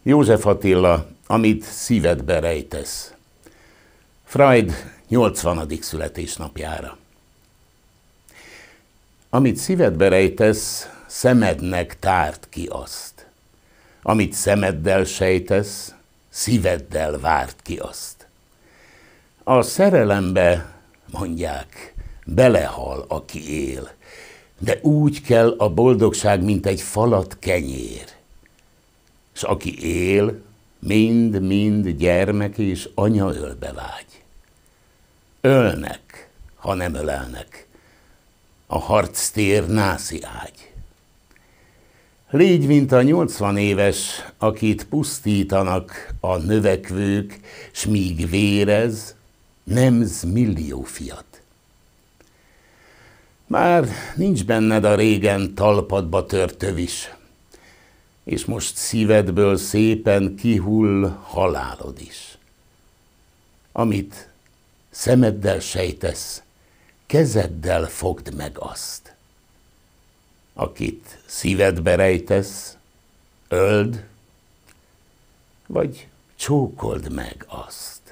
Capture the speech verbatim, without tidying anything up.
József Attila, amit szívedbe rejtesz. Freud nyolcvanadik születésnapjára. Amit szívedbe rejtesz, szemednek tárt ki azt. Amit szemeddel sejtesz, szíveddel várt ki azt. A szerelembe, mondják, belehal, aki él, de úgy kell a boldogság, mint egy falat kenyér. S aki él, mind-mind gyermek és anya ölbe vágy. Ölnek, ha nem ölelnek, a harctér nászi ágy. Légy, mint a nyolcvan éves, akit pusztítanak a növekvők, s míg vérez, nemz millió fiat. Már nincs benned a régen talpadba tört tövis, és most szívedből szépen kihull halálod is. Amit szemeddel sejtesz, kezeddel fogd meg azt. Akit szívedbe rejtesz, öld, vagy csókold meg azt.